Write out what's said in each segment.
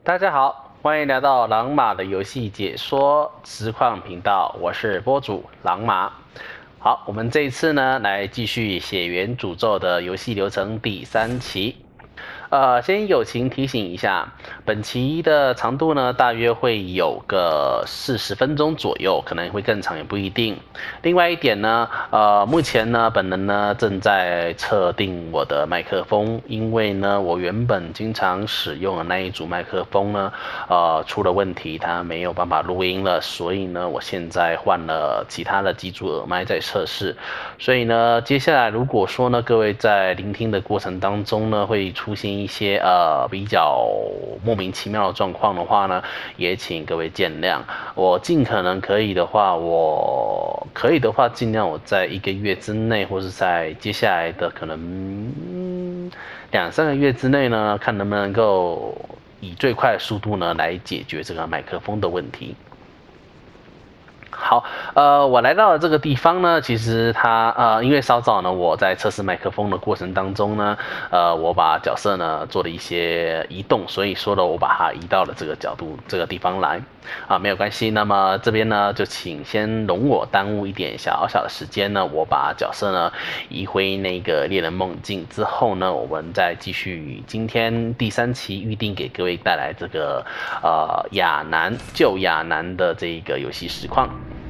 大家好，欢迎来到朗马的游戏解说实况频道，我是播主朗马。好，我们这一次呢，来继续《血缘诅咒》的游戏流程第3期。先友情提醒一下，本期的长度呢，大约会有个40分钟左右，可能会更长也不一定。另外一点呢，目前呢，本人呢正在测定我的麦克风，因为呢，我原本经常使用的那一组麦克风呢，出了问题，它没有办法录音了，所以呢，我现在换了其他的几组耳麦在测试。所以呢，接下来如果说呢，各位在聆听的过程当中呢，会出现一些比较莫名其妙的状况的话呢，也请各位见谅。我尽可能可以的话，尽量我在1个月之内，或是在接下来的可能2-3个月之内呢，看能不能够以最快的速度呢来解决这个麦克风的问题。好，我来到了这个地方呢，其实因为稍早呢，我在测试麦克风的过程当中呢，我把角色呢做了一些移动，所以说呢，我把它移到了这个角度这个地方来，没有关系。那么这边呢，就请先容我耽误一点小小的时间呢，我把角色呢移回那个猎人梦境之后呢，我们再继续今天第3期预定给各位带来这个旧亚南的这个游戏实况。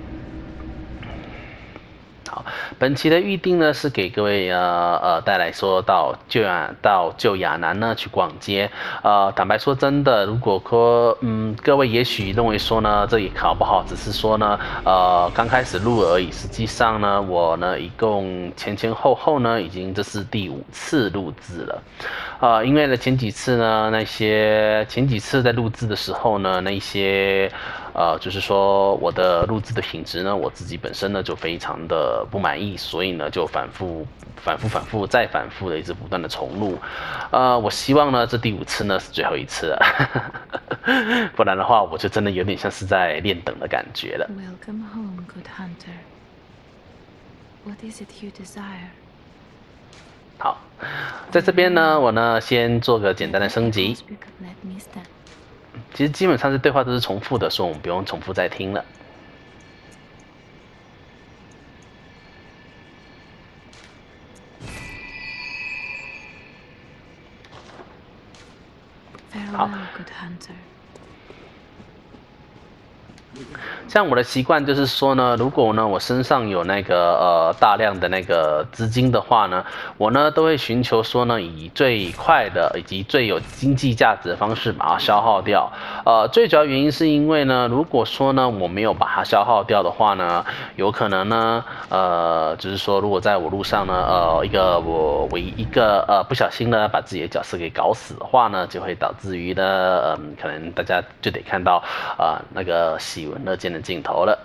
好，本期的预定呢是给各位带来说到旧亚南呢去逛街。坦白说真的，如果说各位也许认为说呢，这也搞不好只是说呢刚开始录而已。实际上呢，我呢一共前后呢已经这是第5次录制了。因为呢前几次在录制的时候呢，那些就是说我的录制的品质呢，我自己本身呢就非常的不满意，所以呢就反复再反复的一直不断的重录。我希望呢这第5次呢是最后一次了，不然的话我就真的有点像是在练等的感觉了。 Welcome home, good hunter. What is it you desire? 好，在这边呢，我呢先做个简单的升级。其实基本上是对话都是重复的，所以我们不用重复再听了。 好。Good hunter. 像我的习惯就是说呢，如果呢我身上有那个大量的那个资金的话呢，我呢都会寻求说呢以最快的以及最有经济价值的方式把它消耗掉。最主要原因是因为呢，如果说呢我没有把它消耗掉的话呢，有可能呢就是说如果在我路上呢我一个不小心呢把自己的角色给搞死的话呢，就会导致于呢可能大家就得看到那个喜闻乐见的镜头了。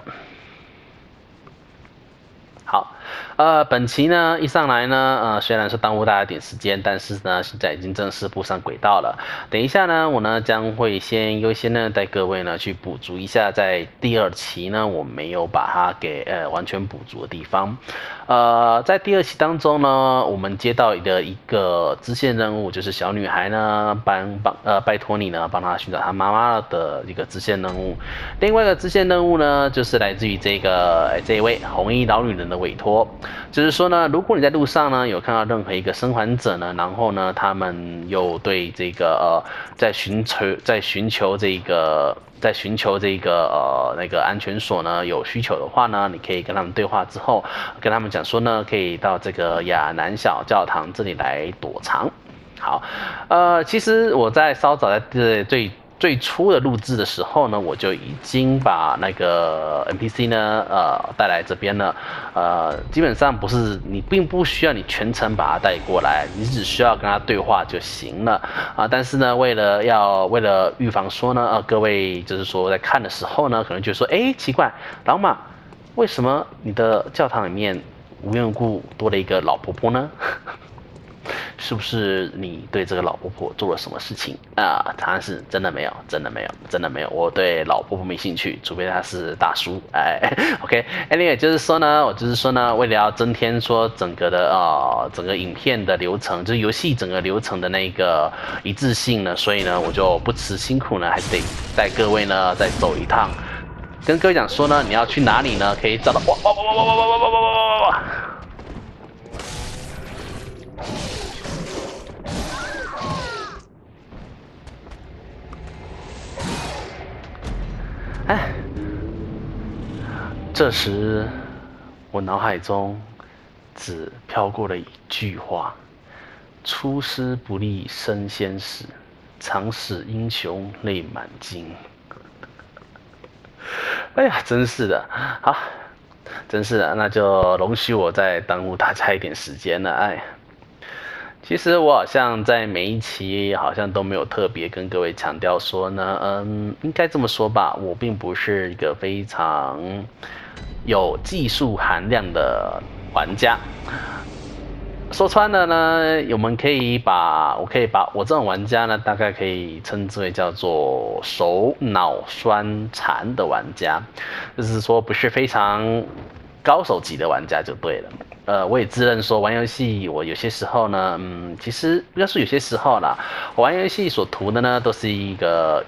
好，本期呢一上来呢，虽然说耽误大家一点时间，但是呢现在已经正式步上轨道了。等一下呢，我呢将会先优先呢带各位呢去补足一下在第2期呢我没有把它给完全补足的地方。在第2期当中呢，我们接到的一个支线任务，就是小女孩呢拜托你呢帮她寻找她妈妈的一个支线任务。另外一个支线任务呢，就是来自于这一位红衣老女人的委托，就是说呢，如果你在路上呢有看到任何一个生还者呢，然后呢他们又对这个在寻求这个那个安全所呢有需求的话呢，你可以跟他们对话之后，跟他们讲说呢，可以到这个亚南小教堂这里来躲藏。好，其实我在稍早在最初的录制的时候呢，我就已经把那个 NPC 呢带来这边了。基本上你并不需要你全程把它带过来，你只需要跟他对话就行了但是呢，为了预防说呢各位就是说在看的时候呢，可能就说奇怪，老马，为什么你的教堂里面无缘无故多了一个老婆婆呢？ 是不是你对这个老婆婆做了什么事情啊？答案是真的没有，真的没有，真的没有。我对老婆婆没兴趣，除非她是大叔。哎，OK，Anyway，就是说呢，为了要增添说整个影片的流程，就是游戏整个流程的那个一致性呢，所以呢，我就不辞辛苦呢，还是得带各位呢再走一趟。跟各位讲说呢，你要去哪里呢？可以找到哇！哎，这时我脑海中只飘过了一句话：出师不利身先死，常使英雄泪满襟。哎呀，真是的，好，真是的，那就容许我再耽误大家一点时间了。哎，其实我好像在每一期好像都没有特别跟各位强调说呢，应该这么说吧，我并不是一个非常有技术含量的玩家。说穿了呢，我可以把我这种玩家呢，大概可以称之为叫做手脑酸残的玩家，就是说不是非常高手级的玩家就对了。我也自认说玩游戏，我有些时候呢，其实不要说有些时候啦，我玩游戏所图的呢，都是一个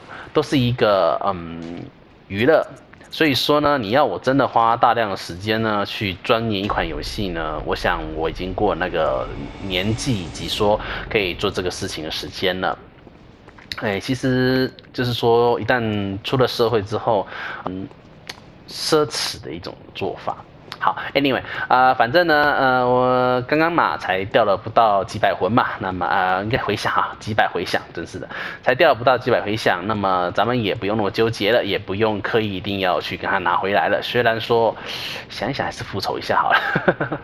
娱乐。所以说呢，你要我真的花大量的时间呢去钻研一款游戏呢，我想我已经过了那个年纪以及说可以做这个事情的时间了。哎，其实就是说，一旦出了社会之后，奢侈的一种做法。好 ，Anyway，反正呢，我刚刚嘛才掉了不到几百魂嘛，那么应该回响啊，几百回响，真是的，才掉了不到几百回响，那么咱们也不用那么纠结了，也不用刻意一定要去跟他拿回来了。虽然说想一想还是复仇一下好了。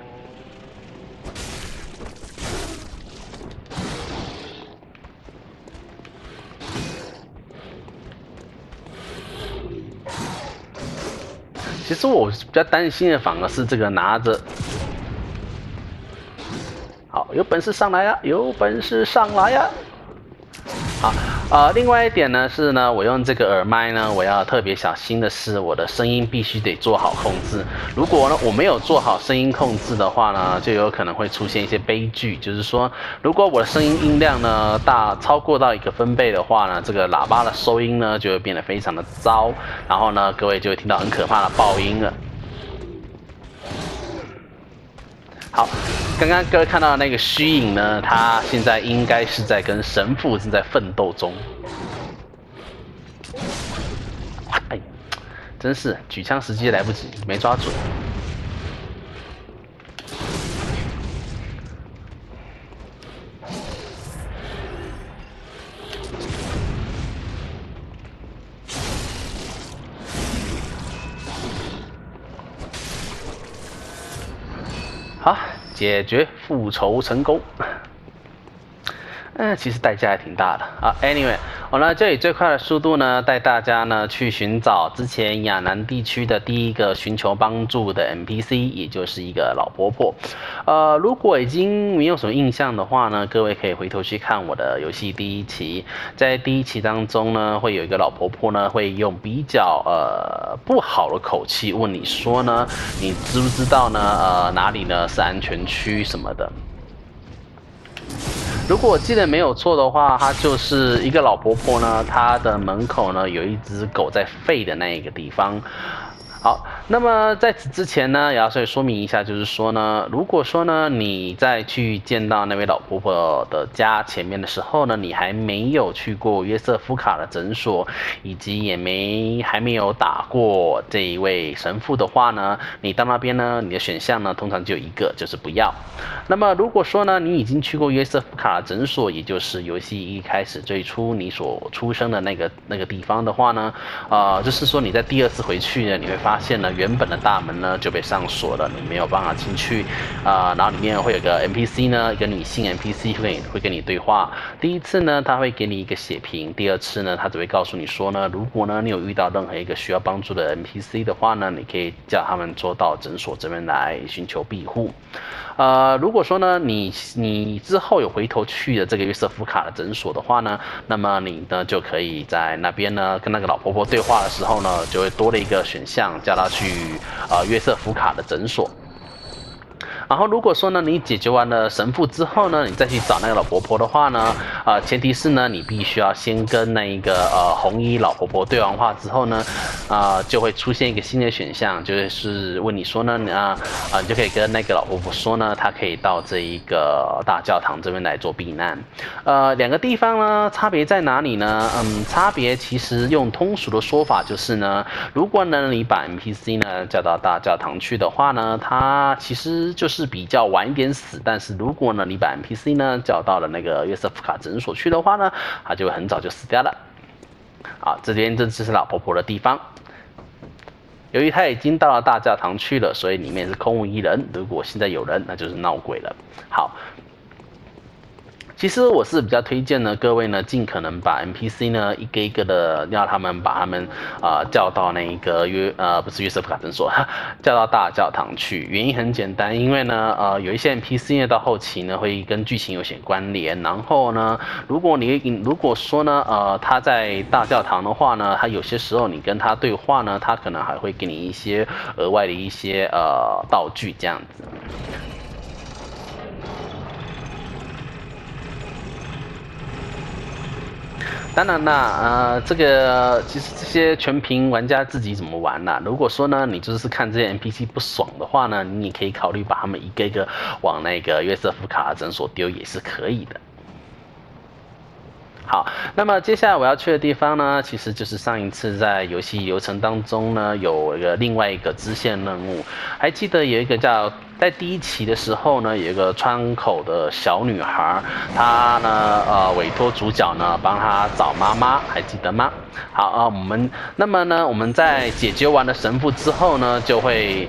其实我比较担心的反而是这个拿着，好，有本事上来呀，有本事上来呀！好，另外一点呢是呢，我用这个耳麦呢，我要特别小心的是，我的声音必须得做好控制。如果呢我没有做好声音控制的话呢，就有可能会出现一些悲剧。就是说，如果我的声音音量呢超过到一个分贝的话呢，这个喇叭的收音呢就会变得非常的糟，然后呢各位就会听到很可怕的爆音了。好，刚刚各位看到的那个虚影呢，他现在应该是在跟神父正在奋斗中。哎，真是举枪时机来不及，没抓准。好，解决复仇成功。其实代价还挺大的啊。Anyway， 我呢就以最快的速度呢带大家呢去寻找之前亚南地区的第一个寻求帮助的 NPC， 也就是一个老婆婆。如果已经没有什么印象的话呢，各位可以回头去看我的游戏第一期，在第一期当中呢，会有一个老婆婆呢会用比较不好的口气问你说呢，你知不知道呢哪里呢是安全区什么的。如果我记得没有错的话，她就是一个老婆婆呢，她的门口呢有一只狗在吠的那一个地方。好，那么在此之前呢，也要稍微说明一下，就是说呢，如果说呢你在去见到那位老婆婆的家前面的时候呢，你还没有去过约瑟夫卡的诊所，以及还没有打过这一位神父的话呢，你到那边呢，你的选项呢通常就有一个，就是不要。那么如果说呢你已经去过约瑟夫卡的诊所，也就是游戏一开始最初你所出生的那个地方的话呢，就是说你在第二次回去呢，你会发现呢，原本的大门呢就被上锁了，你没有办法进去然后里面会有个 NPC 呢，一个女性 NPC NPC 会跟你对话。第一次呢，他会给你一个血瓶；第二次呢，他只会告诉你说呢，如果呢你有遇到任何一个需要帮助的 NPC 的话呢，你可以叫他们做到诊所这边来寻求庇护。如果说呢你之后有回头去的这个约瑟夫卡的诊所的话呢，那么你呢就可以在那边呢跟那个老婆婆对话的时候呢，就会多了一个选项，叫她去约瑟夫卡的诊所。然后如果说呢，你解决完了神父之后呢，你再去找那个老婆婆的话呢，前提是呢，你必须要先跟那一个红衣老婆婆对完话之后呢，就会出现一个新的选项，就是问你说呢，你就可以跟那个老婆婆说呢，她可以到这一个大教堂这边来做避难。两个地方呢，差别在哪里呢？差别其实用通俗的说法就是呢，如果呢你把 NPC 呢叫到大教堂去的话呢，它其实就是比较晚一点死，但是如果呢你把 NPC 呢叫到了那个约瑟夫卡诊所去的话呢，它就会很早就死掉了。好，这边这就是老婆婆的地方。由于他已经到了大教堂去了，所以里面是空无一人。如果现在有人，那就是闹鬼了。好。其实我是比较推荐呢，各位呢尽可能把 NPC 呢一个一个的让他们把他们叫到那一个不是约瑟夫卡诊所，叫到大教堂去。原因很简单，因为呢有一些 NPC 呢到后期呢会跟剧情有些关联，然后呢如果说呢他在大教堂的话呢，他有些时候你跟他对话呢，他可能还会给你一些额外的一些道具这样子。当然啦，这个其实这些全凭玩家自己怎么玩啦。如果说呢，你就是看这些 NPC 不爽的话呢，你也可以考虑把他们一个一个往那个约瑟夫卡诊所丢，也是可以的。好，那么接下来我要去的地方呢，其实就是上一次在游戏流程当中呢，有一个另外一个支线任务。还记得有一个在第一期的时候呢，有一个窗口的小女孩，她呢委托主角呢帮她找妈妈，还记得吗？好那么呢我们在解决完了神父之后呢，就会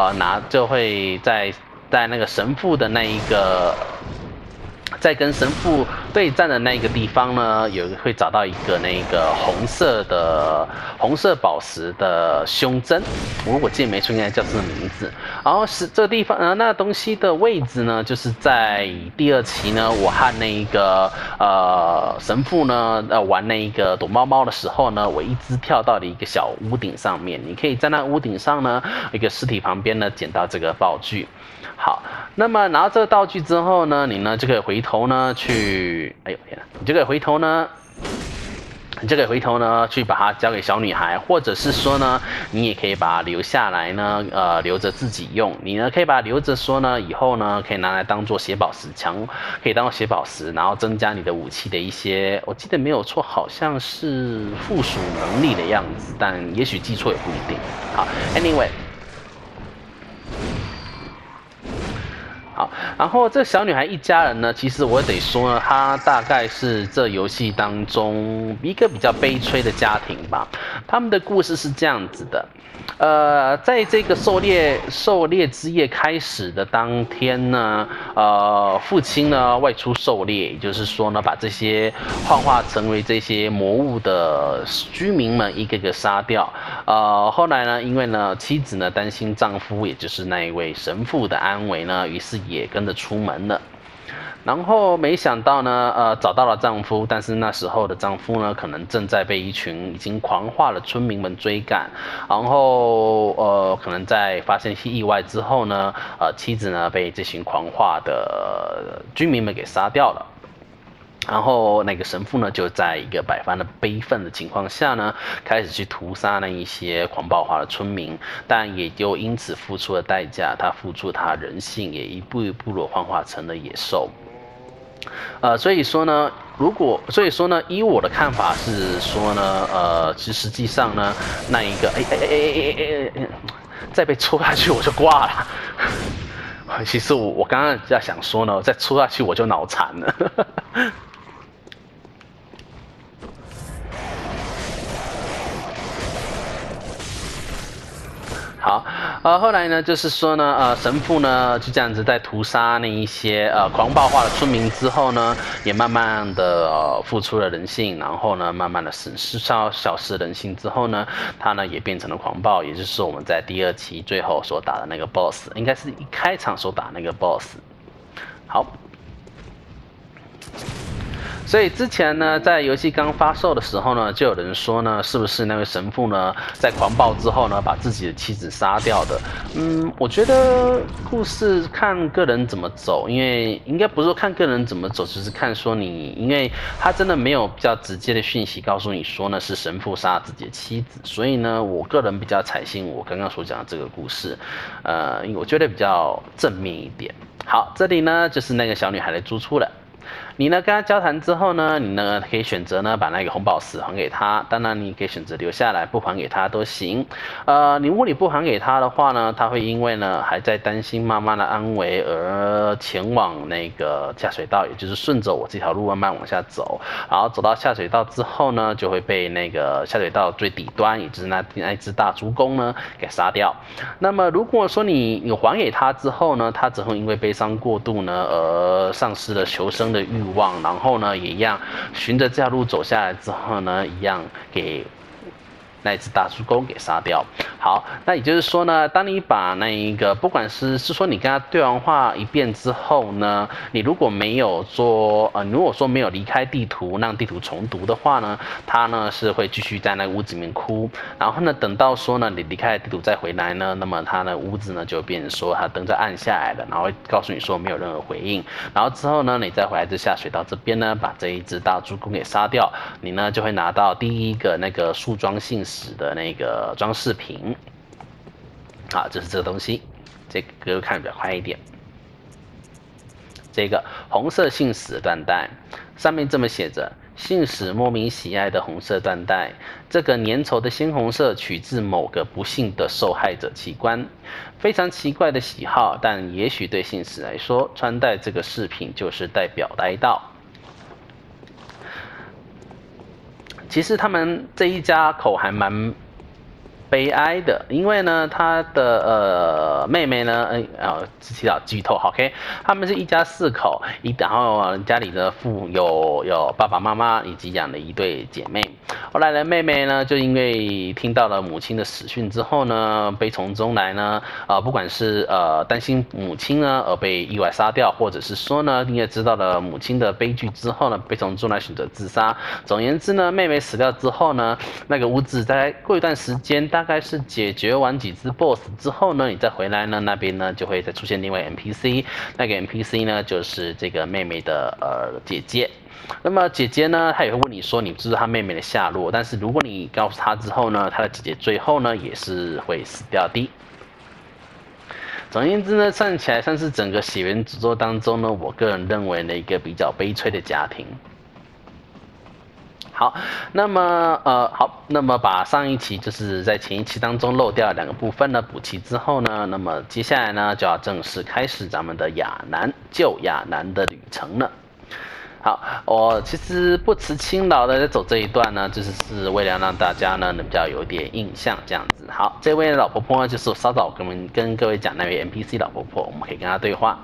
在那个神父的那一个。在跟神父对战的那个地方呢，会找到一个那个红色宝石的胸针，如果记得没错，应该叫这个名字。然后是这个地方那东西的位置呢，就是在第二期呢，我和那一个神父呢玩那一个躲猫猫的时候呢，我一直跳到了一个小屋顶上面。你可以在那屋顶上呢，一个尸体旁边呢捡到这个道具。好，那么拿到这个道具之后呢，你呢就可以回头呢去，哎呦天哪，你就可以回头呢去把它交给小女孩，或者是说呢，你也可以把它留下来呢，留着自己用。你呢可以把它留着说呢，以后呢可以拿来当做血宝石枪，可以当做血宝石，然后增加你的武器的一些，我记得没有错，好像是附属能力的样子，但也许记错也不一定。好 ，anyway。好，然后这小女孩一家人呢，其实我得说呢，她大概是这游戏当中一个比较悲催的家庭吧。他们的故事是这样子的，在这个狩猎之夜开始的当天呢，父亲呢外出狩猎，也就是说呢，把这些幻化成为这些魔物的居民们一个个杀掉。后来呢，因为呢妻子呢担心丈夫，也就是那一位神父的安危呢，于是也跟着出门了。然后没想到呢，找到了丈夫，但是那时候的丈夫呢，可能正在被一群已经狂化的村民们追赶，然后可能在发生一些意外之后呢，妻子呢被这群狂化的居民们给杀掉了。然后那个神父呢，就在一个百般的悲愤的情况下呢，开始去屠杀那一些狂暴化的村民，但也就因此付出了代价，他付出他人性，也一步一步的幻化成了野兽。所以说呢，以我的看法是说呢，其实实际上呢，那一个再被戳下去我就挂了。其实我刚刚在想说呢，再戳下去我就脑残了。好， 后来呢，就是说呢，神父呢就这样子在屠杀那一些狂暴化的村民之后呢，也慢慢的付出了人性，然后呢，慢慢的消失人性之后呢，他呢也变成了狂暴，也就是我们在第2期最后所打的那个 BOSS， 应该是一开场所打那个 BOSS。好。所以之前呢，在游戏刚发售的时候呢，就有人说呢，是不是那位神父呢，在狂暴之后呢，把自己的妻子杀掉的？我觉得故事看个人怎么走，因为应该不是说看个人怎么走，只是看说你，因为他真的没有比较直接的讯息告诉你说呢，是神父杀了自己的妻子，所以呢，我个人比较采信我刚刚所讲的这个故事，我觉得比较正面一点。好，这里呢就是那个小女孩的住处了。你呢跟他交谈之后呢，你呢可以选择呢把那个红宝石还给他，当然你可以选择留下来不还给他都行。如果你不还给他的话呢，他会因为呢还在担心妈妈的安危而前往那个下水道，也就是顺着我这条路慢慢往下走，然后走到下水道之后呢，就会被那个下水道最底端，也就是那只大猪公呢给杀掉。那么如果说你还给他之后呢，他只会因为悲伤过度呢而丧失了求生的欲望，然后呢也一样循着这条路走下来之后呢，一样给那只大猪公给杀掉。好，那也就是说呢，当你把那一个不管是说你跟他对完话一遍之后呢，你如果没有做如果说没有离开地图，让地图重读的话呢，他呢是会继续在那个屋子里面哭。然后呢，等到说呢你离开地图再回来呢，那么他的屋子呢就变成说他灯就暗下来了，然后会告诉你说没有任何回应。然后之后呢，你再回来这下水道这边呢，把这一只大猪公给杀掉，你呢就会拿到第一个那个树桩信使的那个装饰品。好，就是这个东西，这个看比较快一点。这个红色信使缎带，上面这么写着：信使莫名喜爱的红色缎带，这个粘稠的鲜红色取自某个不幸的受害者器官。非常奇怪的喜好，但也许对信使来说，穿戴这个饰品就是代表哀悼。其实他们这一家口还蛮悲哀的，因为呢，他的妹妹呢，提到剧透 ，OK， 他们是一家4口，然后家里的有爸爸妈妈以及养了一对姐妹。后来呢，妹妹呢就因为听到了母亲的死讯之后呢，悲从中来呢，不管是担心母亲呢而被意外杀掉，或者是说呢，你也知道了母亲的悲剧之后呢，悲从中来选择自杀。总而言之呢，妹妹死掉之后呢，那个屋子在过一段时间，大概是解决完几只 BOSS 之后呢，你再回来呢，那边呢就会再出现另外 NPC， 那个 NPC 呢就是这个妹妹的姐姐。那么姐姐呢，她也会问你说你知道她妹妹的下落，但是如果你告诉她之后呢，她的姐姐最后呢也是会死掉的。总而言之呢，算起来算是整个血缘诅咒当中呢，我个人认为的一个比较悲催的家庭。好，那么把上一期就是在前一期当中漏掉2个部分呢补齐之后呢，那么接下来呢就要正式开始咱们的旧亚南的旅程了。好，我其实不辞辛劳的在走这一段呢，就是为了让大家呢比较有点印象这样子。好，这位老婆婆呢，就是我稍早跟各位讲那位 NPC 老婆婆，我们可以跟她对话。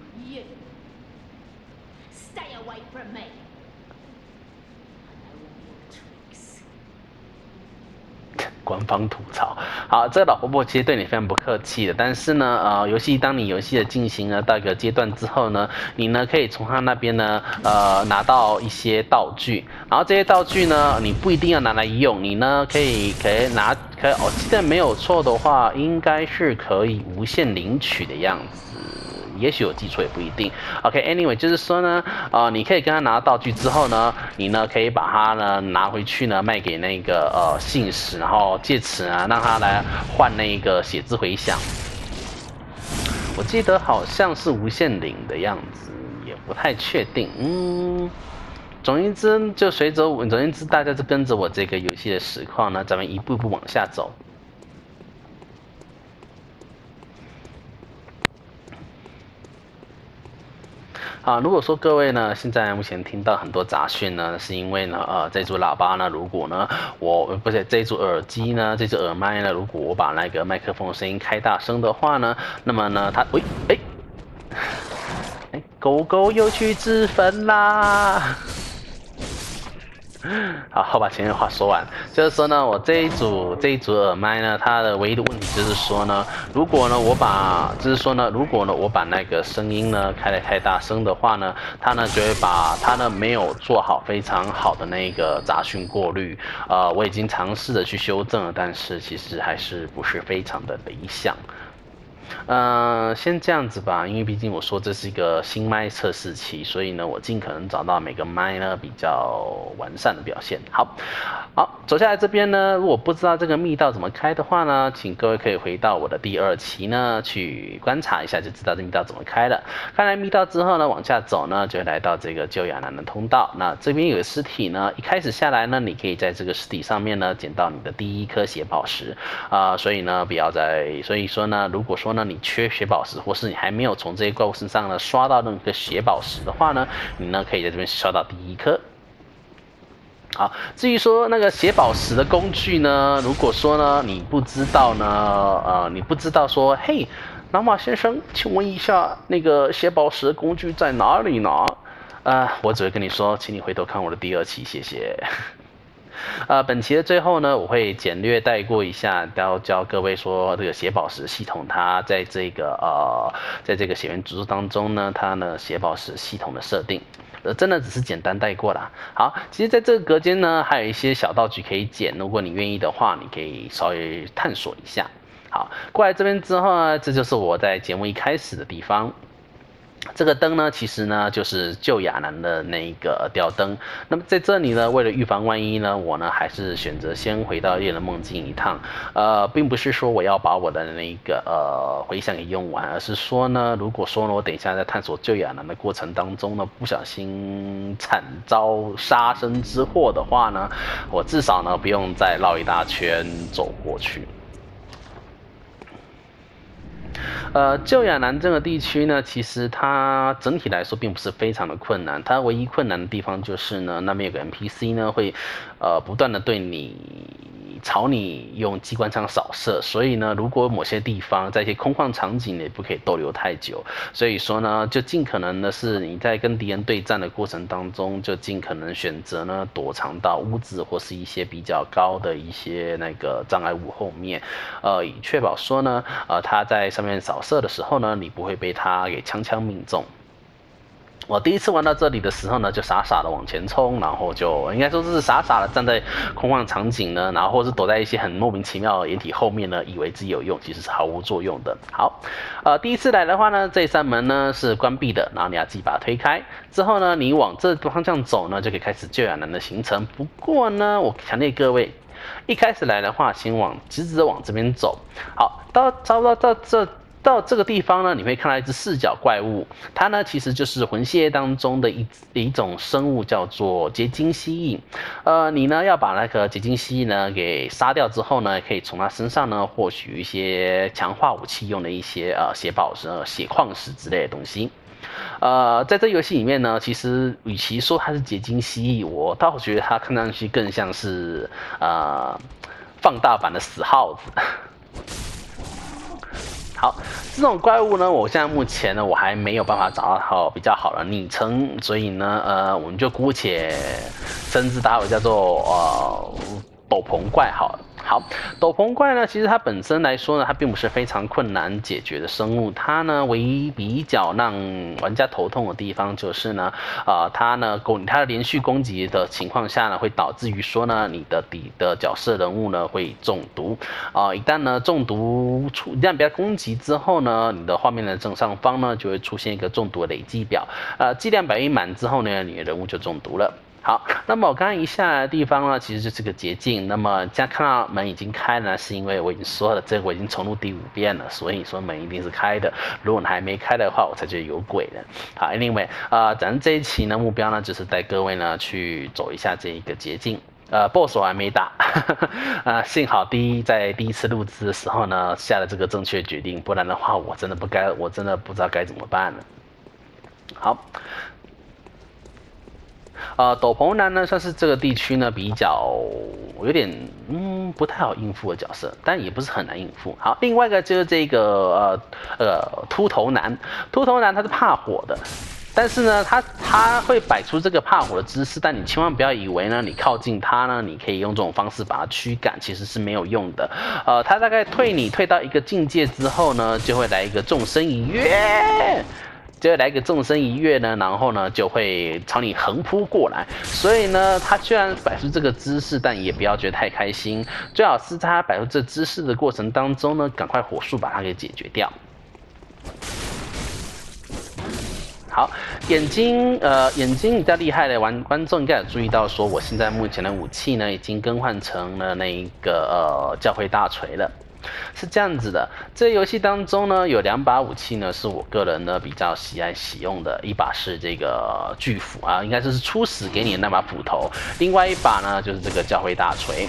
官方吐槽，好，这个老婆婆其实对你非常不客气的，但是呢，当你游戏的进行了到一个阶段之后呢，你呢可以从他那边呢，拿到一些道具，然后这些道具呢，你不一定要拿来用，你呢可以我记得没有错的话，应该是可以无限领取的样子。也许有记错也不一定。OK，anyway，就是说呢，你可以跟他拿到道具之后呢，你呢可以把它呢拿回去呢卖给那个信使，然后借此呢让他来换那个血之回响。我记得好像是无限领的样子，也不太确定。总而言之，大家就跟着我这个游戏的实况呢，咱们一步一步往下走。 啊，如果说各位呢，现在目前听到很多杂讯呢，是因为呢，这组喇叭呢，如果呢，我不是这组耳机呢，这组耳麦呢，如果我把那个麦克风声音开大声的话呢，那么呢，它，狗狗又去自焚啦！好，把前面话说完，就是说呢，我这一组耳麦呢，它的唯一的问题就是说呢，如果呢我把那个声音呢开得太大声的话呢，它呢就会把它呢没有做好非常好的那个杂讯过滤，我已经尝试着去修正了，但是其实还是不是非常的理想。先这样子吧，因为毕竟我说这是一个新麦测试期，所以呢，我尽可能找到每个麦呢比较完善的表现。好，走下来这边呢，如果不知道这个密道怎么开的话呢，请各位可以回到我的第2期呢去观察一下，就知道这密道怎么开了。开来密道之后呢，往下走呢，就会来到这个旧亚南的通道。那这边有个尸体呢，一开始下来呢，你可以在这个尸体上面呢捡到你的第1颗血宝石所以呢，所以说呢，如果说呢你缺血宝石，或是你还没有从这些怪物身上呢刷到任何血宝石的话呢，你呢可以在这边刷到第1颗。好，至于说那个血宝石的工具呢，如果说呢你不知道呢，你不知道说，嘿，老马先生，请问一下，那个血宝石的工具在哪里呢？我只会跟你说，请你回头看我的第2期，谢谢。本期的最后呢，我会简略带过一下，要教各位说这个血宝石系统，它在这个血缘指数当中呢，它呢血宝石系统的设定。真的只是简单带过啦。好，其实在这个隔间呢，还有一些小道具可以捡，如果你愿意的话，你可以稍微探索一下。好，过来这边之后呢，这就是我在节目一开始的地方。这个灯呢，其实呢就是旧亚南的那个吊灯。那么在这里呢，为了预防万一呢，我呢还是选择先回到猎人梦境一趟。并不是说我要把我的那个回响给用完，而是说呢，如果说呢我等一下在探索旧亚南的过程当中呢，不小心惨遭杀身之祸的话呢，我至少呢不用再绕一大圈走过去。旧亚南这个地区呢，其实它整体来说并不是非常的困难，它唯一困难的地方就是呢，那边有个 NPC 呢会不断的朝你用机关枪扫射，所以呢，如果某些地方在一些空旷场景也不可以逗留太久，所以说呢，就尽可能的是你在跟敌人对战的过程当中，就尽可能选择呢躲藏到屋子或是一些比较高的一些那个障碍物后面，以确保说呢，他在上面扫射的时候呢，你不会被他给枪命中。我第一次玩到这里的时候呢，就傻傻的往前冲，然后就应该说是傻傻的站在空旷场景呢，然后或是躲在一些很莫名其妙的掩体后面呢，以为自己有用，其实是毫无作用的。好，第一次来的话呢，这扇门呢是关闭的，然后你要自己把它推开，之后呢，你往这方向走呢，就可以开始旧亚南的行程。不过呢，我强烈各位，一开始来的话，先直直的往这边走。好，差不多到这个地方呢，你会看到一只4脚怪物，它呢其实就是魂系列当中的一种生物，叫做结晶蜥蜴。你呢要把那个结晶蜥蜴呢给杀掉之后呢，可以从它身上呢获取一些强化武器用的一些血宝石、血矿石之类的东西。在这游戏里面呢，其实与其说它是结晶蜥蜴，我倒觉得它看上去更像是放大版的死耗子。好，这种怪物呢，我现在目前呢，我还没有办法找到比较好的昵称，所以呢，我们就姑且称之它为叫做斗篷怪好了。好，斗篷怪呢，其实它本身来说呢，它并不是非常困难解决的生物。它呢，唯一比较让玩家头痛的地方就是呢，它的连续攻击的情况下呢，会导致于说呢，你的角色人物呢会中毒。一旦呢一旦被它攻击之后呢，你的画面的正上方呢就会出现一个中毒的累积表。剂量表一满之后呢，你的人物就中毒了。好，那么我刚刚一下来的地方呢，其实就是个捷径。那么现在看到门已经开了，是因为我已经说了，这个我已经重录第5遍了，所以说门一定是开的。如果你还没开的话，我才觉得有鬼的。好 ，anyway，咱这一期呢目标呢就是带各位呢去走一下这一个捷径。BOSS 我还没打，幸好在第一次录制的时候呢下了这个正确决定，不然的话我真的不知道该怎么办了。 好。斗篷男呢，算是这个地区呢比较有点不太好应付的角色，但也不是很难应付。好，另外一个就是这个秃头男，秃头男他是怕火的。但是呢，他会摆出这个怕火的姿势，但你千万不要以为呢，你靠近他呢，你可以用这种方式把他驱赶，其实是没有用的。他大概退到一个境界之后呢，就会来一个纵身一跃。就会来一个纵身一跃呢，然后呢就会朝你横扑过来。所以呢，他虽然摆出这个姿势，但也不要觉得太开心。最好是在他摆出这姿势的过程当中呢，赶快火速把它给解决掉。好，眼睛比较厉害的观众应该有注意到，说我现在目前的武器呢，已经更换成了那一个教会大锤了。是这样子的，这游戏当中呢，有2把武器呢，是我个人呢比较喜爱使用的，一把是这个巨斧啊，应该就是初始给你的那把斧头，另外一把呢就是这个教会大锤，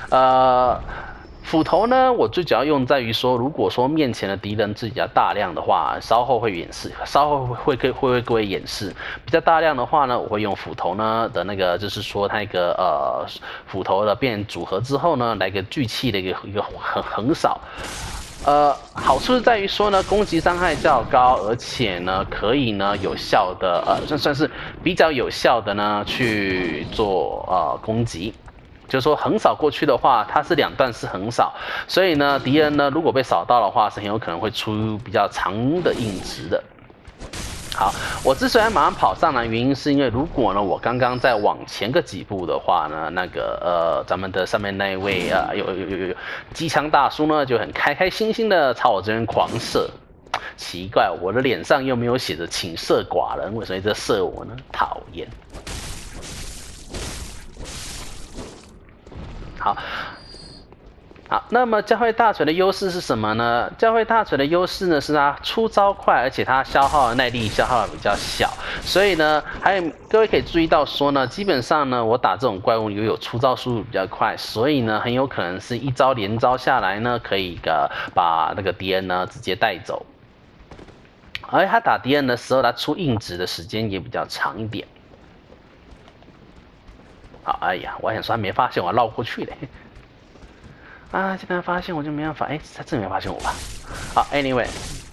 斧头呢，我最主要用在于说，如果说面前的敌人是比较大量的话，稍后会为各位演示。比较大量的话呢，我会用斧头呢的那个，就是说它一个斧头的变组合之后呢，来个聚气的一个横扫。好处是在于说呢，攻击伤害较高，而且呢，可以呢有效的算是比较有效的呢去做攻击。就是说横扫过去的话，它是2段式横扫，所以呢，敌人呢如果被扫到的话，是很有可能会出比较长的硬直的。好，我之所以马上跑上来，原因是因为如果呢我刚刚再往前个几步的话呢，那个咱们的上面那一位有机枪大叔呢就很开心心的朝我这边狂射。奇怪，我的脸上又没有写着请射寡人，为什么一直射我呢？讨厌。好，那么教会大锤的优势是什么呢？教会大锤的优势呢是它出招快，而且它消耗的耐力消耗的比较小，所以呢，还有各位可以注意到说呢，基本上呢，我打这种怪物有出招速度比较快，所以呢，很有可能是一招连招下来呢，可以把那个敌人呢直接带走，而他打敌人的时候，他出硬直的时间也比较长一点。好，哎呀，我还想说他没发现我绕过去嘞。啊，这边发现我就没办法，他真没发现我吧？好 ，anyway，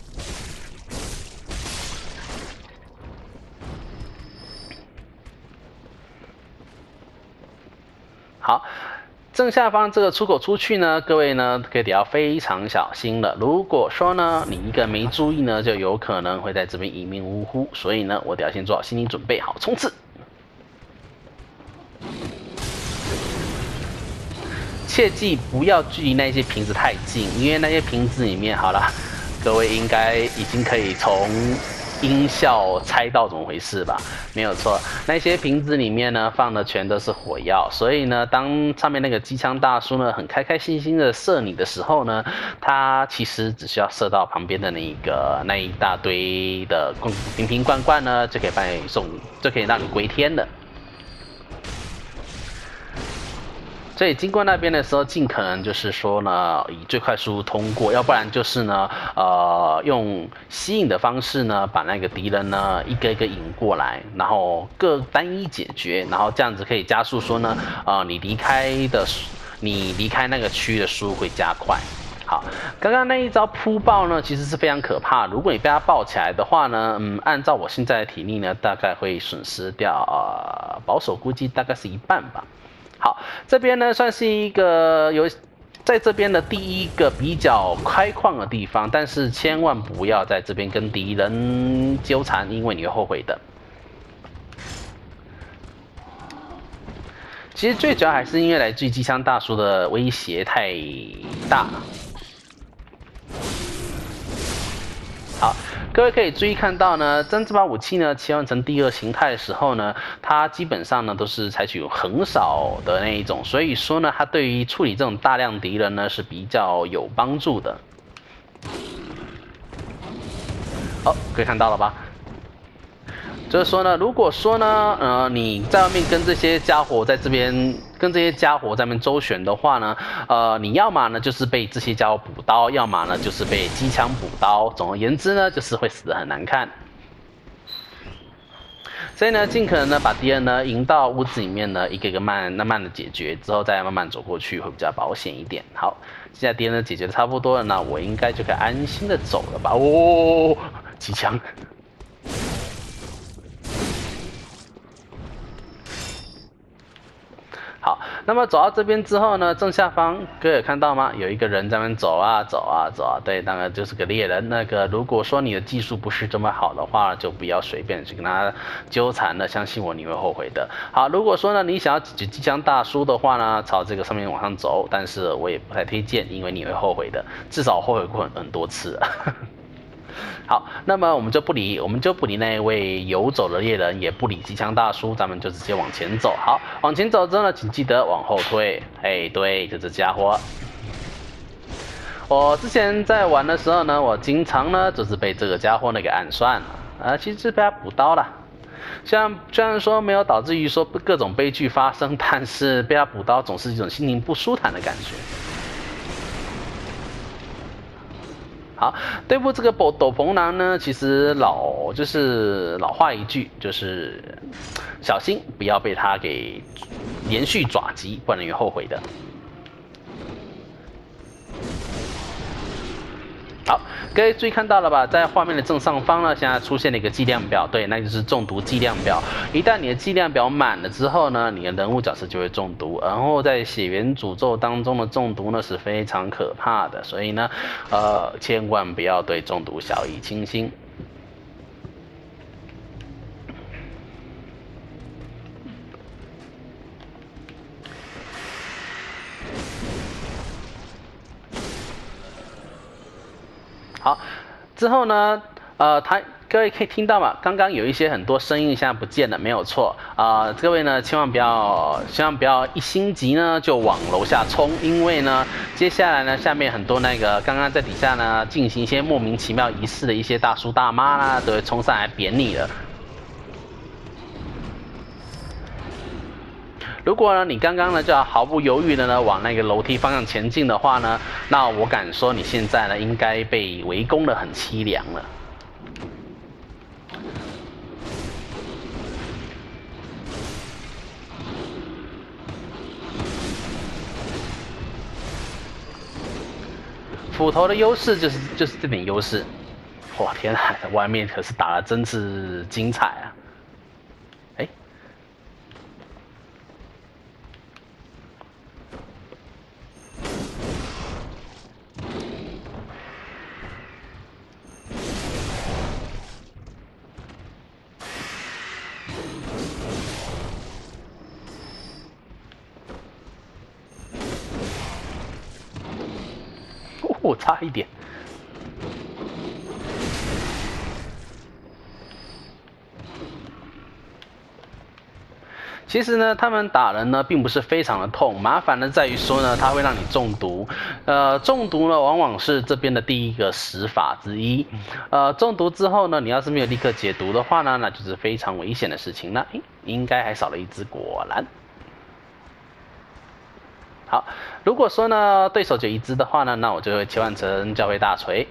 好，正下方这个出口出去呢，各位呢可以得要非常小心了。如果说呢你一个没注意呢，就有可能会在这边一命呜呼，所以呢我得要先做好心理准备，好冲刺。切记不要距离那些瓶子太近，因为那些瓶子里面，好了，各位应该已经可以从音效猜到怎么回事吧？没有错，那些瓶子里面呢放的全都是火药，所以呢，当上面那个机枪大叔呢很开心心的射你的时候呢，他其实只需要射到旁边的那一大堆的瓶罐呢，就可以把你就可以让你归天了。所以经过那边的时候，尽可能就是说呢，以最快速度通过，要不然就是呢，用吸引的方式呢，把那个敌人呢一个一个引过来，然后各单一解决，然后这样子可以加速说呢，你离开那个区域的速度会加快。好，刚刚那一招扑爆呢，其实是非常可怕。如果你被它爆起来的话呢，按照我现在的体力呢，大概会损失掉保守估计大概是1半吧。好，这边呢算是一个在这边的第一个比较开旷的地方，但是千万不要在这边跟敌人纠缠，因为你会后悔的。其实最主要还是因为来自于机枪大叔的威胁太大。好，各位可以注意看到呢，当这把武器呢切换成第2形态的时候呢，它基本上呢都是采取横扫的那一种，所以说呢，它对于处理这种大量敌人呢是比较有帮助的。好，可以看到了吧？就是说呢，如果说呢，你在外面跟这些家伙在这边周旋的话呢，你要么呢就是被这些家伙补刀，要么呢就是被机枪补刀。总而言之呢，就是会死得很难看。 所以呢，尽可能呢把敌人呢引到屋子里面呢，一个一个慢慢的解决，之后再慢慢走过去会比较保险一点。好，现在敌人呢解决的差不多了，那我应该就可以安心的走了吧？哦，机枪。好，那么走到这边之后呢，正下方各位有看到吗？有一个人在那边走啊走啊走啊，对，当然就是个猎人。那个如果说你的技术不是这么好的话，就不要随便去跟他纠缠了，相信我，你会后悔的。好，如果说呢你想要解决机枪大叔的话呢，朝这个上面往上走，但是我也不太推荐，因为你会后悔的，至少后悔过很多次了。好，那么我们就不理那位游走的猎人，也不理机枪大叔，咱们就直接往前走。好，往前走之后呢，请记得往后退。哎，对，就这家伙。我之前在玩的时候呢，我经常呢就是被这个家伙呢给暗算了，其实是被他补刀了。虽然说没有导致于说各种悲剧发生，但是被他补刀总是一种心情不舒坦的感觉。好，对付这个斗篷男呢，其实就是老话一句，就是小心不要被他给连续爪击，不然你会后悔的。好，各位注意看到了吧？在画面的正上方呢，现在出现了一个剂量表，对，那就是中毒剂量表。一旦你的剂量表满了之后呢，你的人物角色就会中毒。然后在血源诅咒当中的中毒呢是非常可怕的，所以呢，千万不要对中毒小以轻心。好，之后呢，各位可以听到嘛？刚刚有一些很多声音现在不见了，没有错各位呢，千万不要一心急呢就往楼下冲，因为呢，接下来呢，下面很多那个刚刚在底下呢进行一些莫名其妙仪式的一些大叔大妈啦，都会冲上来扁你了。如果呢，你刚刚呢就要毫不犹豫的呢往那个楼梯方向前进的话呢，那我敢说你现在呢应该被围攻得很凄凉了。斧头的优势就是这点优势。哇天啊，外面可是打得真是精彩啊！哎。差一点。其实呢，他们打人呢，并不是非常的痛，麻烦的在于说呢，它会让你中毒。中毒呢，往往是这边的第一个死法之一。中毒之后呢，你要是没有立刻解毒的话呢，那就是非常危险的事情。那应该还少了一只，果然。好，如果说呢对手就一只的话呢，那我就会切换成教会大锤。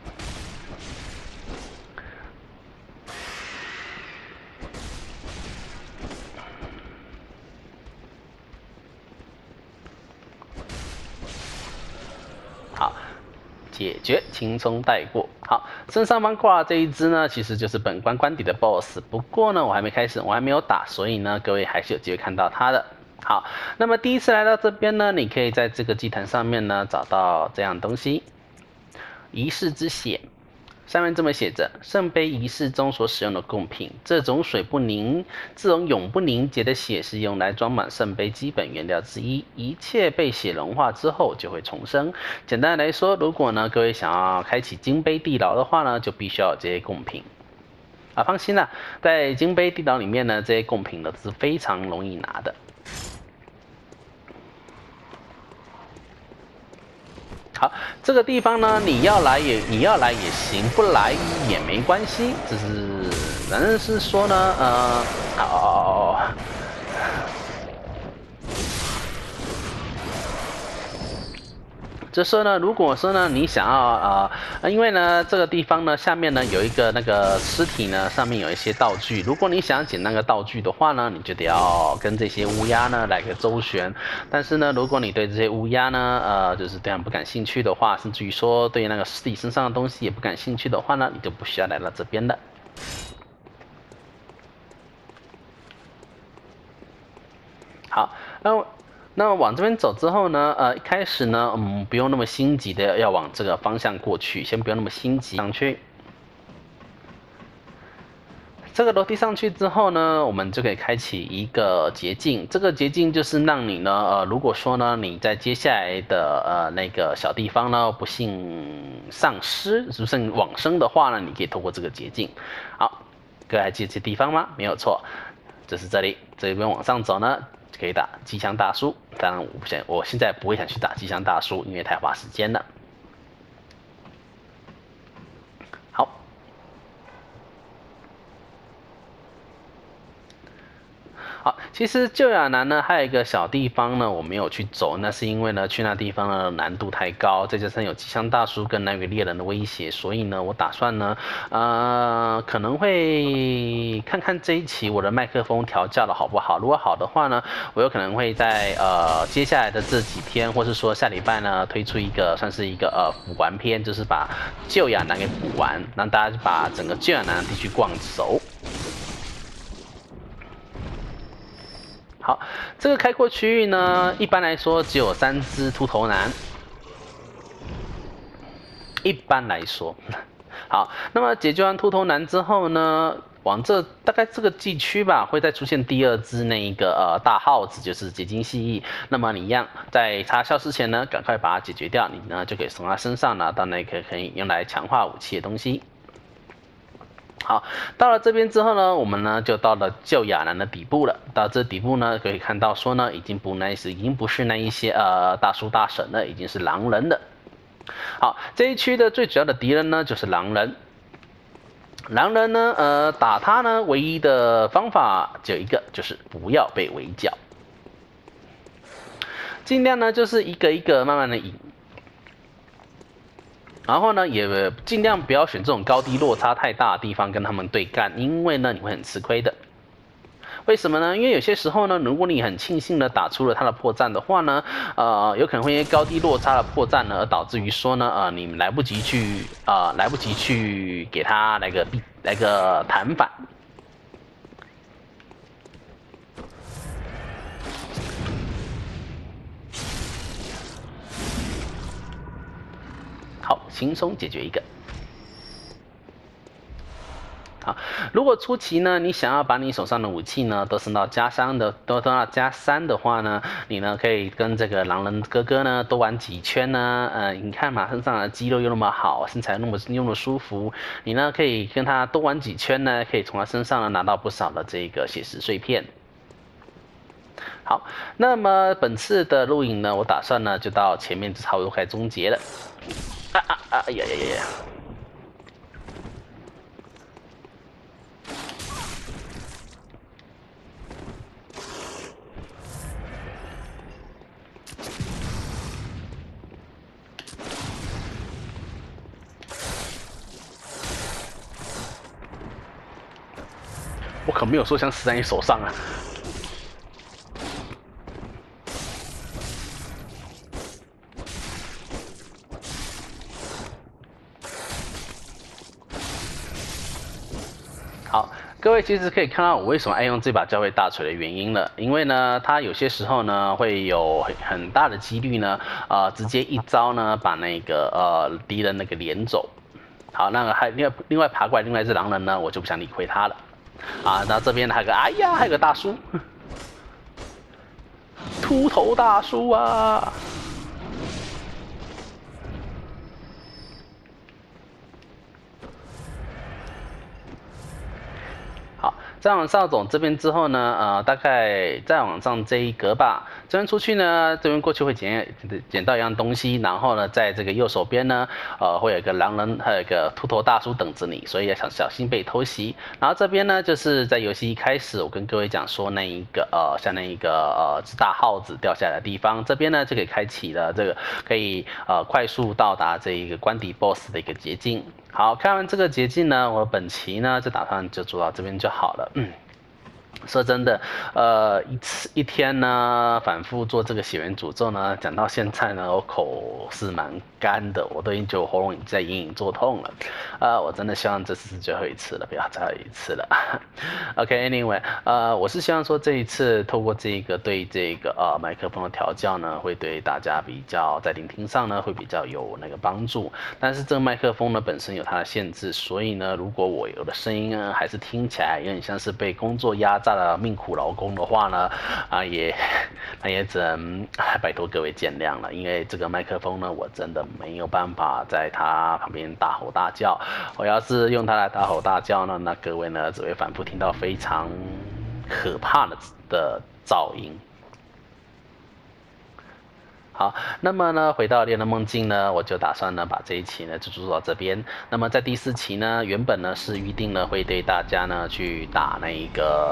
好，解决，轻松带过。好，正上方挂这一只呢，其实就是本关关底的 BOSS。不过呢，我还没开始，我还没有打，所以呢，各位还是有机会看到他的。好，那么第一次来到这边呢，你可以在这个祭坛上面呢找到这样东西，仪式之血。上面这么写着：圣杯仪式中所使用的贡品，这种永不凝结的血是用来装满圣杯基本原料之一，一切被血融化之后就会重生。简单来说，如果呢各位想要开启金杯地牢的话呢，就必须要有这些贡品。放心啦，在金杯地牢里面呢，这些贡品呢是非常容易拿的。好，这个地方呢，你要来也行，不来也没关系。只是，但是说呢， 这时候呢，如果说呢你想要因为呢这个地方呢下面呢有一个那个尸体呢，上面有一些道具，如果你想捡那个道具的话呢，你就得要跟这些乌鸦呢来个周旋。但是呢，如果你对这些乌鸦呢就是对它们不感兴趣的话，甚至于说对那个尸体身上的东西也不感兴趣的话呢，你就不需要来到这边的。好，那往这边走之后呢，一开始呢，不用那么心急的要往这个方向过去，先不用那么心急上去。这个楼梯上去之后呢，我们就可以开启一个捷径。这个捷径就是让你呢，如果说呢你在接下来的那个小地方呢，不幸丧失，不幸往生的话呢，你可以透过这个捷径。好，各位还记得这地方吗？没有错，就是这里。这边往上走呢，可以打吉祥大叔。当然，我现在不会想去打吉祥大叔，因为太花时间了。好。好，其实旧亚南呢还有一个小地方呢，我没有去走，那是因为呢去那地方呢难度太高，再加上有吉祥大叔跟那个猎人的威胁，所以呢我打算呢可能会看看这一期我的麦克风调教的好不好，如果好的话呢，我有可能会在接下来的这几天，或是说下礼拜呢推出一个算是一个补完篇，就是把旧亚南给补完，让大家把整个旧亚南地区逛熟。好，这个开阔区域呢，一般来说只有3只秃头男。一般来说，好，那么解决完秃头男之后呢，往这大概这个季区吧，会再出现第2只那一个大耗子，就是结晶蜥蜴。那么你一样，在它消失前呢，赶快把它解决掉，你呢就可以从它身上拿到那个可以用来强化武器的东西。好，到了这边之后呢，我们呢就到了旧亚南的底部了。到这底部呢，可以看到说呢，已经不是那一些大叔大婶了，已经是狼人了。好，这一区的最主要的敌人呢就是狼人。狼人呢，打他呢，唯一的方法只有一个，就是不要被围剿，尽量呢就是一个一个慢慢的赢。然后呢，也尽量不要选这种高低落差太大的地方跟他们对干，因为呢你会很吃亏的。为什么呢？因为有些时候呢，如果你很庆幸的打出了他的破绽的话呢，有可能会因为高低落差的破绽呢，而导致于说呢，你们来不及去给他来个弹反。好，轻松解决一个。好，如果初期呢，你想要把你手上的武器呢都升到+3的话呢，你呢可以跟这个狼人哥哥呢多玩几圈呢。你看嘛，身上的肌肉又那么好，身材那么舒服，你呢可以跟他多玩几圈呢，可以从他身上呢拿到不少的这个血石碎片。好，那么本次的录影呢，我打算呢就到前面就差不多快终结了。哎呀呀呀！我可没有说想死在你手上啊！好，各位其实可以看到我为什么爱用这把教会大锤的原因了，因为呢，它有些时候呢会有很大的几率呢，直接一招呢把那个敌人那个连走。好，那个还另外爬过来另外一只狼人呢，我就不想理会他了。那这边还有个，哎呀，还有个大叔，秃头大叔啊！好， 再往上走这边之后呢，大概再往上这一格吧，这边出去呢，这边过去会捡到一样东西，然后呢，在这个右手边呢，会有一个狼人，还有一个秃头大叔等着你，所以要小心被偷袭。然后这边呢，就是在游戏一开始，我跟各位讲说那一个像那一个只大耗子掉下来的地方，这边呢就可以开启了这个可以快速到达这一个关底 BOSS 的一个捷径。好，看完这个捷径呢，我本期呢就打算就做到这边就好了。说真的，一天呢反复做这个血缘诅咒呢，讲到现在呢，我口是蛮干的，我都已经觉得喉咙已经在隐隐作痛了。我真的希望这次是最后一次了，不要再有一次了。OK，Anyway，我是希望说这一次透过这个对这个麦克风的调教呢，会对大家比较在聆听上呢会比较有那个帮助。但是这个麦克风呢本身有它的限制，所以呢，如果我有的声音呢还是听起来有点像是被工作压榨的命苦劳工的话呢，那也只能拜托各位见谅了，因为这个麦克风呢，我真的没有办法在它旁边大吼大叫。我要是用它来大吼大叫呢，那各位呢只会反复听到非常可怕的噪音。好，那么呢，回到猎人梦境呢，我就打算呢把这一期呢就做到这边。那么在第4期呢，原本呢是预定呢会对大家呢去打那一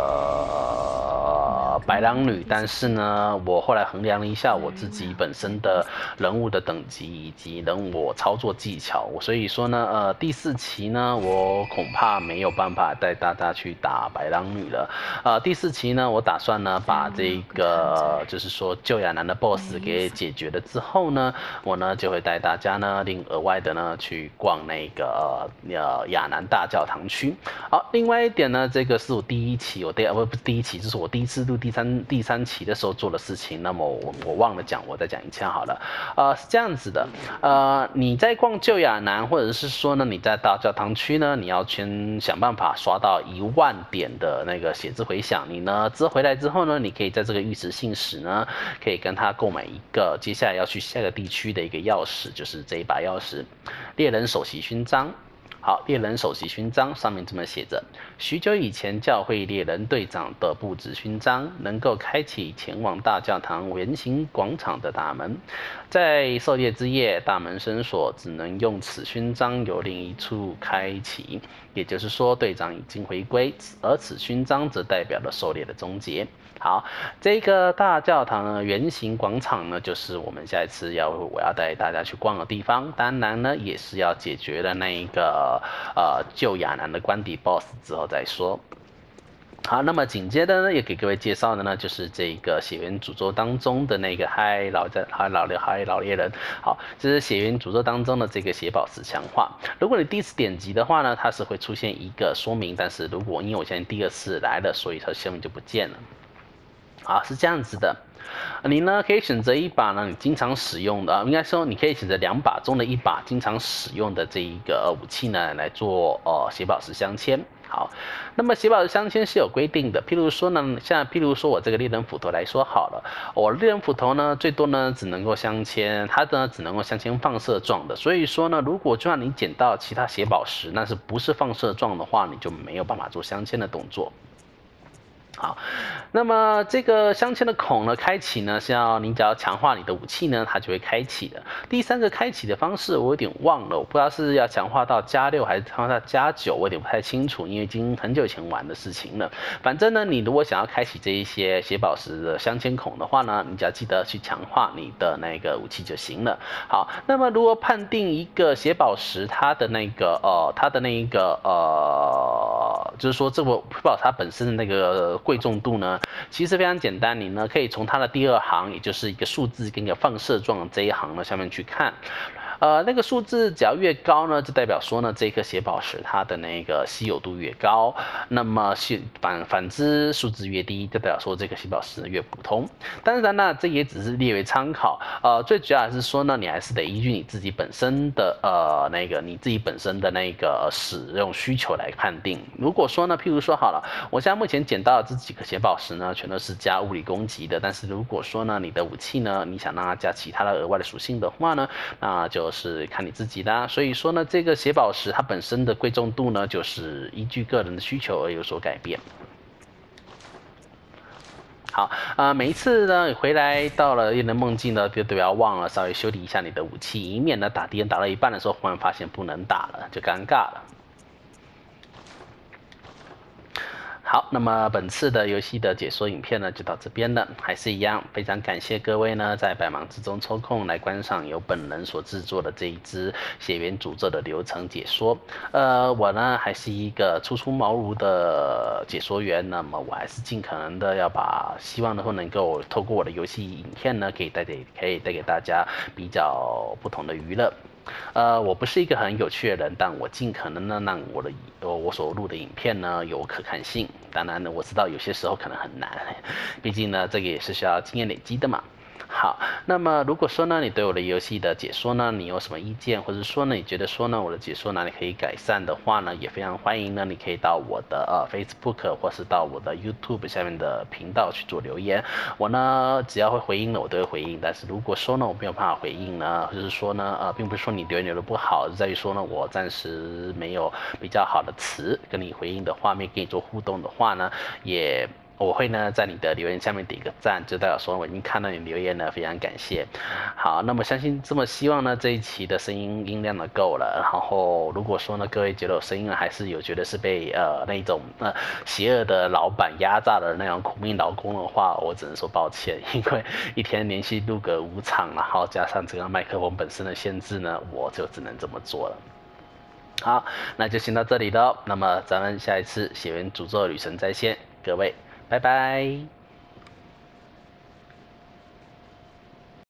个白狼女，但是呢，我后来衡量了一下我自己本身的人物的等级以及人物操作技巧，所以说呢，第4期呢，我恐怕没有办法带大家去打白狼女了。第4期呢，我打算呢把这个就是说旧亚男的 BOSS 给解决了之后呢，我呢就会带大家呢额外的呢去逛那个亚南大教堂区。好，另外一点呢，这个是我第1期，不是第1期，这是我第一次录第三期的时候做的事情。那么我忘了讲，我再讲一次好了。是这样子的，你在逛旧亚南，或者是说呢你在大教堂区呢，你要先想办法刷到1万点的那个血之回响。你呢回来之后呢，你可以在这个玉石信使呢，可以跟他购买一个接下来要去下个地区的一个钥匙，就是这一把钥匙，猎人首席勋章。好，猎人首席勋章上面这么写着：许久以前，教会猎人队长的布置勋章，能够开启前往大教堂圆形广场的大门。在狩猎之夜，大门深锁，只能用此勋章由另一处开启。也就是说，队长已经回归，而此勋章则代表了狩猎的终结。好，这个大教堂呢，圆形广场呢，就是我们下一次我要带大家去逛的地方。当然呢，也是要解决了那一个旧亚男的关底 BOSS 之后再说。好，那么紧接着呢，也给各位介绍的呢，就是这个血缘诅咒当中的那个嗨老猎人。好，这是血缘诅咒当中的这个血宝石强化。如果你第一次点击的话呢，它是会出现一个说明，但是如果因为我现在第2次来了，所以它说明就不见了。好，是这样子的，你呢可以选择一把呢你经常使用的，应该说你可以选择2把中的一把经常使用的这一个武器呢来做血宝石镶嵌。好，那么血宝石镶嵌是有规定的，譬如说我这个猎人斧头来说好了，我猎人斧头呢最多呢只能够镶嵌，它呢只能够镶嵌放射状的，所以说呢，如果就算你捡到其他血宝石，那是不是放射状的话，你就没有办法做镶嵌的动作。好，那么这个镶嵌的孔呢，开启呢是要你只要强化你的武器呢，它就会开启的。第3个开启的方式我有点忘了，我不知道是要强化到+6还是强化到+9，我有点不太清楚，因为已经很久以前玩的事情了。反正呢，你如果想要开启这一些血宝石的镶嵌孔的话呢，你只要记得去强化你的那个武器就行了。好，那么如果判定一个血宝石它的那个就是说这个血宝石它本身的那个贵重度呢，其实非常简单，你呢可以从它的第2行，也就是一个数字跟一个放射状的这一行呢下面去看。那个数字只要越高呢，就代表说呢，这颗血宝石它的那个稀有度越高。那么反之，数字越低，就代表说这个血宝石越普通。当然呢，这也只是列为参考。最主要还是说呢，你还是得依据你自己本身的使用需求来判定。如果说呢，譬如说好了，我现在目前捡到的这几颗血宝石呢，全都是加物理攻击的。但是如果说呢，你的武器呢，你想让它加其他的额外的属性的话呢，那就是看你自己啦。所以说呢，这个血宝石它本身的贵重度呢，就是依据个人的需求而有所改变。 好，每一次呢回来到了猎人梦境呢，就不要忘了稍微修理一下你的武器，以免呢打敌人打到一半的时候，忽然发现不能打了，就尴尬了。好，那么本次的游戏的解说影片呢就到这边了，还是一样，非常感谢各位呢在百忙之中抽空来观赏由本人所制作的这一支血缘诅咒的流程解说。我呢还是一个初出茅庐的解说员，那么我还是尽可能的要把希望能够透过我的游戏影片呢，可以带给大家比较不同的娱乐。我不是一个很有趣的人，但我尽可能呢让我所录的影片呢有可看性。当然呢，我知道有些时候可能很难，毕竟呢这个也是需要经验累积的嘛。好，那么如果说呢，你对我的游戏的解说呢，你有什么意见，或者说呢，你觉得说呢，我的解说哪里可以改善的话呢，也非常欢迎呢，你可以到我的Facebook 或是到我的 YouTube 下面的频道去做留言，我呢只要会回应的我都会回应，但是如果说呢我没有办法回应呢，就是说呢并不是说你留言留的不好，在于说呢我暂时没有比较好的词跟你回应的画面跟你做互动的话呢，我会呢在你的留言下面点一个赞，就代表说我已经看到你留言了，非常感谢。好，那么希望呢这一期的声音音量呢够了，然后如果说呢各位觉得我声音呢还是觉得是被那种邪恶的老板压榨的那种苦命劳工的话，我只能说抱歉，因为一天连续录个5场，然后加上这个麦克风本身的限制呢，我就只能这么做了。好，那就先到这里了，那么咱们下一次血缘诅咒旅程再见，各位。拜拜。